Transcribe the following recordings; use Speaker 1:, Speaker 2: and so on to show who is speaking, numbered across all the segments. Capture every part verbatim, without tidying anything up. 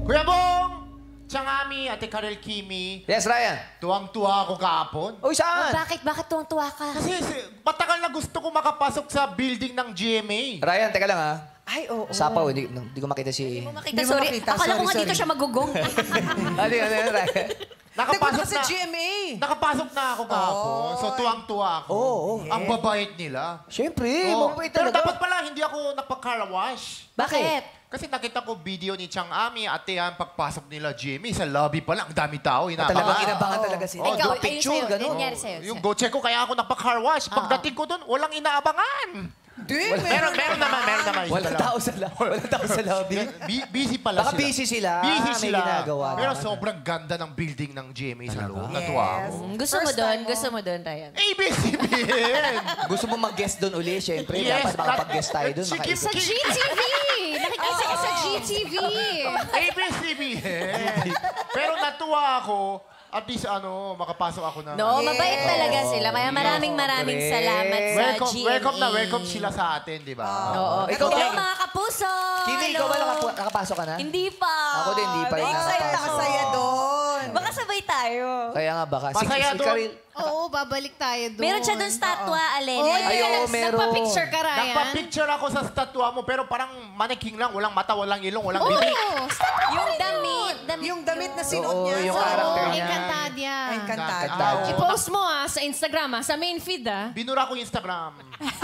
Speaker 1: Kuya Bong! Changami, Ate Karel Kimi.
Speaker 2: Yes, Ryan.
Speaker 1: Tuwang-tuwa ako kahapon.
Speaker 2: Uy, saan?
Speaker 3: Oh, bakit? Bakit tuwang-tuwa ka?
Speaker 1: Kasi si- matagal na gusto ko makapasok sa building ng G M A.
Speaker 2: Ryan, teka lang ha.
Speaker 4: Ay, oo.
Speaker 2: Sapaw, hindi, hindi ko makita si...
Speaker 3: Hindi mo makita,
Speaker 4: Hindi mo
Speaker 3: sorry.
Speaker 4: makita,
Speaker 3: Akala ko
Speaker 4: sorry,
Speaker 3: nga dito
Speaker 4: sorry.
Speaker 3: siya magugong.
Speaker 2: Ano yun, ano yun, Ryan?
Speaker 1: Nakapasok
Speaker 4: Nagpunta sa
Speaker 1: na,
Speaker 4: G M A.
Speaker 1: nakapasok na ako kahapon. So tuwang-tuwa ako.
Speaker 2: Oo, oo.
Speaker 1: Ang babait nila.
Speaker 2: Siyempre,
Speaker 1: Oo.
Speaker 2: mababait
Speaker 1: Pero
Speaker 2: talaga.
Speaker 1: dapat pala hindi ako napaka-wash.
Speaker 3: Bakit?
Speaker 1: Kasi nakita ko video ni Chang Ami, ate yan, pagpasok nila G M A, sa lobby pa lang, ang dami tao,
Speaker 2: Talagang
Speaker 1: inaabangan.
Speaker 2: inabangan talaga sila.
Speaker 1: Oh,
Speaker 3: Ikaw,
Speaker 2: do
Speaker 3: ayun
Speaker 2: picture,
Speaker 3: sa'yo.
Speaker 2: gano'n.
Speaker 3: Nangyari sa'yo.
Speaker 1: Yung go check ko, kaya ako napaka-car wash. Pagdating ko doon, walang inaabangan.
Speaker 4: Di,
Speaker 1: Meron, meron naman, meron naman. Isa
Speaker 2: Walang
Speaker 1: lang.
Speaker 2: tao sa, lo- walang tao sa lobby.
Speaker 1: Bi- busy pala
Speaker 2: Baka
Speaker 1: sila.
Speaker 2: busy sila.
Speaker 1: Busy
Speaker 2: May
Speaker 1: sila.
Speaker 2: ginagawa
Speaker 1: Pero
Speaker 2: naman.
Speaker 1: sobrang ganda ng building ng G M A sa loob.
Speaker 4: Yes.
Speaker 1: Natuwa ako.
Speaker 3: Mm, Gusto mo
Speaker 4: First
Speaker 3: doon?
Speaker 4: time mo.
Speaker 3: Gusto mo doon, Ryan?
Speaker 1: A B C B N!
Speaker 2: Gusto mo mag-guest doon uli, siyempre.
Speaker 1: Yes,
Speaker 2: Dapat makapag-guest tayo doon.
Speaker 1: Si Kim
Speaker 3: Sa G T V! Nakikita ka sa G T V!
Speaker 1: A B C B N! Pero natuwa ako, at least ano, makapasok ako na.
Speaker 3: No, mabait talaga sila. Kaya maraming maraming
Speaker 2: Correct.
Speaker 3: salamat sa
Speaker 1: Welcome,
Speaker 3: G M A.
Speaker 1: welcome na welcome sila sa atin, di ba?
Speaker 3: Oo.
Speaker 2: Ikaw,
Speaker 3: Hello,
Speaker 2: Kim.
Speaker 3: mga kapuso!
Speaker 2: Kimi, ikaw ba nakapu- nakapasok ka na?
Speaker 3: Hindi pa.
Speaker 2: Ako din, hindi pa rin
Speaker 4: Masaya,
Speaker 2: nakapasok.
Speaker 4: masaya doon.
Speaker 3: Baka sabay tayo.
Speaker 2: Kaya nga baka. Si,
Speaker 1: Masaya
Speaker 2: si
Speaker 1: doon.
Speaker 2: Karil,
Speaker 5: Oo, babalik tayo doon.
Speaker 3: Meron siya doon statwa, Alena.
Speaker 5: Oo,
Speaker 2: Ay, oo, meron.
Speaker 5: Nagpa-picture ka, Ryan.
Speaker 1: Nagpa-picture ako sa statwa mo, pero parang mannequin lang. Walang mata, walang ilong, walang
Speaker 5: Oo,
Speaker 1: bibig.
Speaker 3: Yung damit. damit
Speaker 4: Yung damit na
Speaker 3: yun.
Speaker 4: sinuot
Speaker 2: Oo,
Speaker 4: niya.
Speaker 2: yung
Speaker 4: sa-
Speaker 2: character
Speaker 5: Oo,
Speaker 2: niya.
Speaker 5: Encantadia.
Speaker 4: Encantadia.
Speaker 2: Encantadia.
Speaker 1: Oo.
Speaker 5: I-post mo ah, sa Instagram ah, sa main feed ah.
Speaker 1: Binura ko yung Instagram.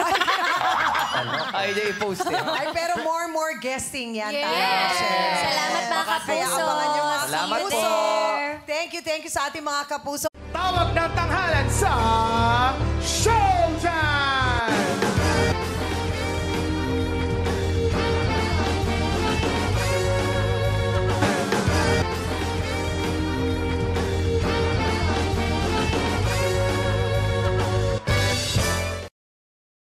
Speaker 2: ay, di i-post eh.
Speaker 4: Ay, pero more, more guesting yan.
Speaker 5: Yes.
Speaker 4: Tama, Chef.
Speaker 3: Salamat, mga
Speaker 4: Kaya
Speaker 3: kapuso.
Speaker 4: abangan nyo mga
Speaker 2: Salamat
Speaker 4: kapuso.
Speaker 2: po.
Speaker 4: Thank you, thank you sa ating mga kapuso.
Speaker 1: Tawag ng tanghalan sa...